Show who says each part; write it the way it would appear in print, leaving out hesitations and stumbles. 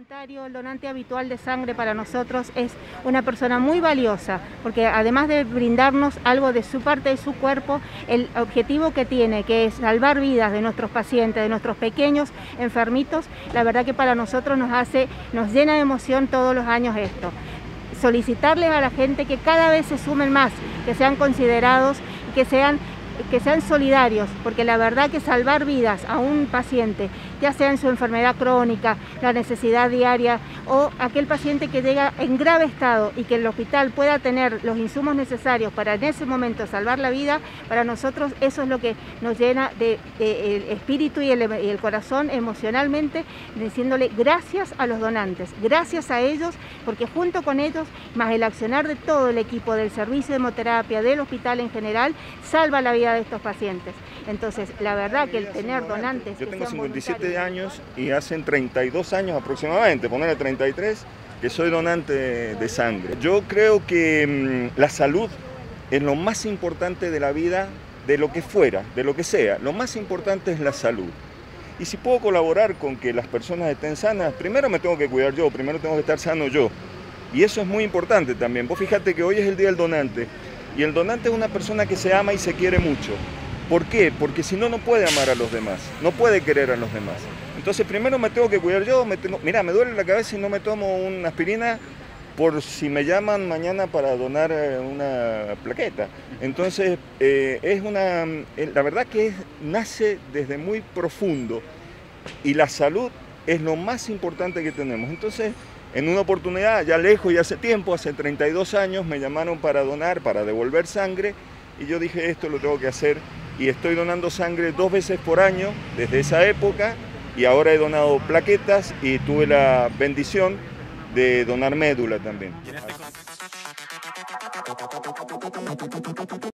Speaker 1: voluntario, el donante habitual de sangre para nosotros es una persona muy valiosa, porque además de brindarnos algo de su parte de su cuerpo, el objetivo que tiene, que es salvar vidas de nuestros pacientes, de nuestros pequeños enfermitos, la verdad que para nosotros nos llena de emoción todos los años esto. Solicitarles a la gente que cada vez se sumen más, que sean considerados, que sean solidarios, porque la verdad que salvar vidas a un paciente, ya sea en su enfermedad crónica, la necesidad diaria o aquel paciente que llega en grave estado y que el hospital pueda tener los insumos necesarios para en ese momento salvar la vida, para nosotros eso es lo que nos llena de el espíritu y el corazón emocionalmente, diciéndole gracias a los donantes, gracias a ellos, porque junto con ellos, más el accionar de todo el equipo del servicio de hemoterapia, del hospital en general, salva la vida de estos pacientes. Entonces, la verdad que el tener donantes...
Speaker 2: Yo tengo 57 años y hacen 32 años aproximadamente, ponerle 33, que soy donante de sangre. Yo creo que la salud es lo más importante de la vida, de lo que fuera, de lo que sea. Lo más importante es la salud. Y si puedo colaborar con que las personas estén sanas, primero me tengo que cuidar yo, primero tengo que estar sano yo. Y eso es muy importante también. Vos fíjate que hoy es el Día del Donante. Y el donante es una persona que se ama y se quiere mucho. ¿Por qué? Porque si no, no puede amar a los demás, no puede querer a los demás. Entonces primero me tengo que cuidar yo, mirá, me duele la cabeza y no me tomo una aspirina por si me llaman mañana para donar una plaqueta. Entonces la verdad que nace desde muy profundo y la salud es lo más importante que tenemos. Entonces, en una oportunidad, ya lejos y hace tiempo, hace 32 años, me llamaron para donar, para devolver sangre, y yo dije, esto lo tengo que hacer, y estoy donando sangre 2 veces por año, desde esa época, y ahora he donado plaquetas, y tuve la bendición de donar médula también.